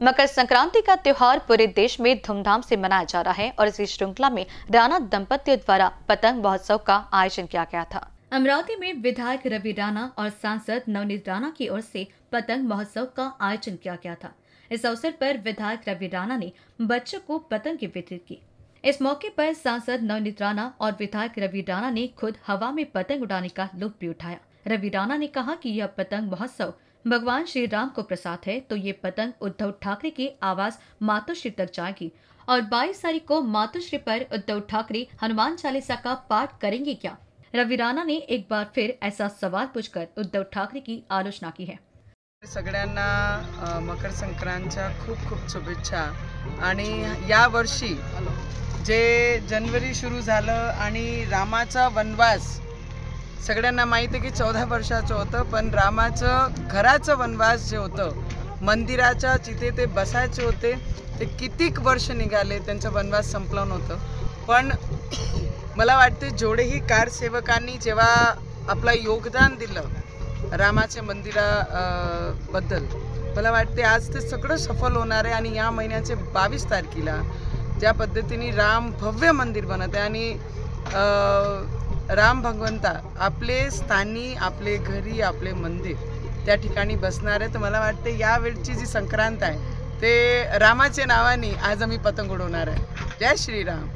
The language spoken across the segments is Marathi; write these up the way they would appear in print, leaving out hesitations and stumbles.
मकर संक्रांति का त्योहार पूरे देश में धूमधाम से मनाया जा रहा है और इसी श्रृंखला में राणा दंपतियों द्वारा पतंग महोत्सव का आयोजन किया गया था। अमरावती में विधायक रवि राणा और सांसद नवनीत राणा की ओर से पतंग महोत्सव का आयोजन किया गया था। इस अवसर पर विधायक रवि राणा ने बच्चों को पतंग वितरित की। इस मौके पर सांसद नवनीत राणा और विधायक रवि राणा ने खुद हवा में पतंग उड़ाने का लुत्फ भी उठाया। रवि राणा ने कहा कि यह पतंग महोत्सव भगवान श्री राम को प्रसाद है, तो ये पतंग उद्धव ठाकरे की आवाज मातोश्री तक जाएगी और 22 तारीख को मातोश्री पर उद्धव ठाकरे हनुमान चालीसा का पाठ करेंगे क्या? रवि राणा ने एक बार फिर ऐसा सवाल पूछकर उद्धव ठाकरे की आलोचना की है। सगळ्यांना मकर संक्रांतीच्या खूप खूप शुभेच्छा। आणि या वर्षी जे जानेवारी सुरू झालं आणि रामाचा वनवास सगळ्यांना माहिती आहे की 14 वर्षाचं होतं, पण रामाचं घराचं वनवास जे होतं मंदिराच्या जिथे ते बसायचे होते ते कितीक वर्ष निघाले, त्यांचं वनवास संपलं नव्हतं। पण मला वाटते जेवढेही कारसेवकांनी जेव्हा आपलं योगदान दिलं रामाच्या मंदिराबद्दल, मला वाटते आज ते सगळं सफल होणार आहे। आणि या महिन्याचे 22 तारखेला ज्या पद्धतीने राम भव्य मंदिर बनत आहे आणि राम भगवंता आपले स्थानी आपले घरी आपले मंदिर त्या ठिकाणी बसणार आहे। तर मला वाटते या वेळची जी संक्रांत आहे ते रामाच्या नावाने आज आम्ही पतंग उडवणार आहे। जय श्रीराम।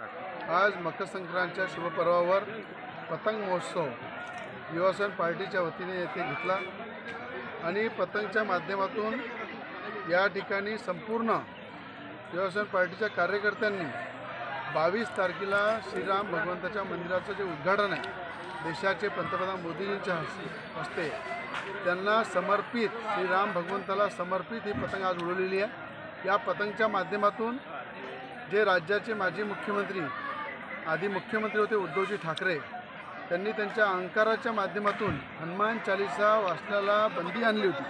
आज मकर संक्रांतीच्या शुभ पर्वावर पतंग महोत्सव युवासेना पार्टीच्या वतीने येथे घेतला आणि पतंगच्या माध्यमातून या ठिकाणी संपूर्ण युवासेना पार्टीच्या कार्यकर्त्यांनी 22 तारखेला श्रीराम भगवंताच्या मंदिराचं जे उद्घाटन आहे देशाचे पंतप्रधान मोदीजींच्या हस्ते त्यांना समर्पित, श्रीराम भगवंताला समर्पित ही पतंग आज उडवलेली आहे। या पतंगच्या माध्यमातून जे राज्याचे माजी मुख्यमंत्री आधी मुख्यमंत्री होते उद्धवजी ठाकरे, त्यांनी त्यांच्या अहंकाराच्या माध्यमातून हनुमान चालीसा वाचण्याला बंदी आणली होती।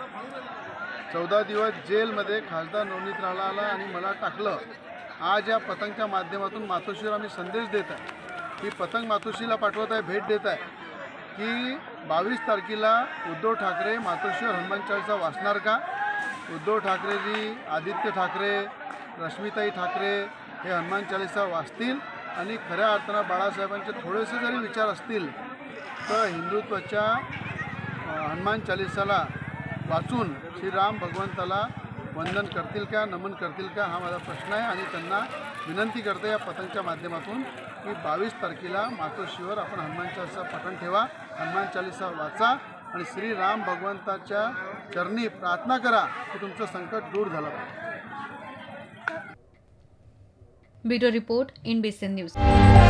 14 दिवस जेलमध्ये खासदार नवनीत राणाला आणि मला टाकलं। आज या पतंगच्या माध्यमातून मातोश्रीला आम्ही संदेश देत आहे की पतंग मातोश्रीला पाठवत आहे, भेट देत आहे की 22 तारखेला उद्धव ठाकरे मातोश्रीवर हनुमान चालीसा वाचणार का? उद्धव ठाकरेजी, आदित्य ठाकरे, रश्मिताई ठाकरे हे हनुमान चालीसा वाचतील आणि खऱ्या अर्थानं बाळासाहेबांचे थोडेसे जरी विचार असतील तर हिंदुत्वाच्या हनुमान चालीसाला वाचून श्रीराम भगवंताला वंदन करतील का, नमन करतील का, हा माझा प्रश्न आहे। आणि त्यांना विनंती करते या पतंगच्या माध्यमातून की 22 तारखेला मातोश्रीवर आपण हनुमान चालीसा पठण ठेवा, हनुमान चालीसा वाचा आणि श्रीराम भगवंताच्या चरणी प्रार्थना करा की तुमचं संकट दूर झालं पाहिजे। Bureau report, INBCN news.